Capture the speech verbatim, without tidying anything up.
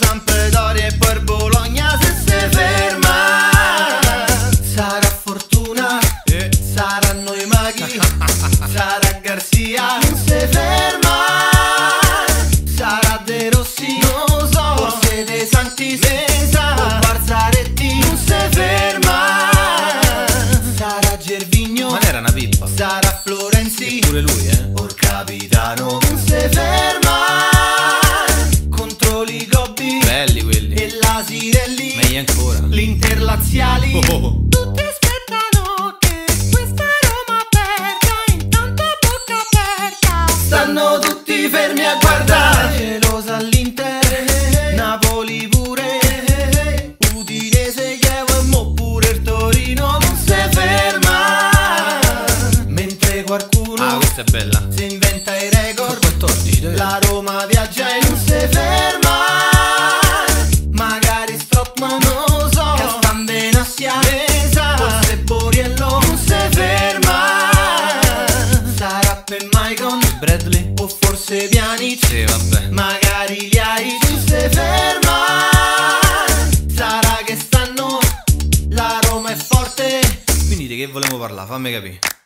Sampdoria e poi Bologna se si ferma. Sarà Fortuna, eh. saranno i maghi, sarà Garzia, non si ferma. Sarà De Rossi, non lo so, forse De Santis, sa, o Barzaretti, non si ferma. Sarà Gervigno, ma era una pippa. sarà Florenzi, pure lui, eh. or capitano, non si ferma. Contro li Gobbi, belli quelli, e l'Asirelli, meglio ancora, l'interlaziali. oh, oh, oh. Tutti aspettano che questa Roma perda, intanto bocca aperta. Stanno tutti fermi a guardare, gelosa all'Inter, Napoli pure, Udinese, Chievo e mo pure il Torino non si ferma. Mentre qualcuno Ah, questa è bella. si inventa i record, quattordici, dai. la Roma viaggia e non si ferma. Magari Strottman, non lo so, Castan Benassia, forse Boriello non si ferma. Sarà per Maicon, Bradley, o forse Pjanic, sì vabbè, magari gli Aic non si ferma. Sarà che stanno, la Roma è forte. quindi di che volevo parlare? Fammi capire.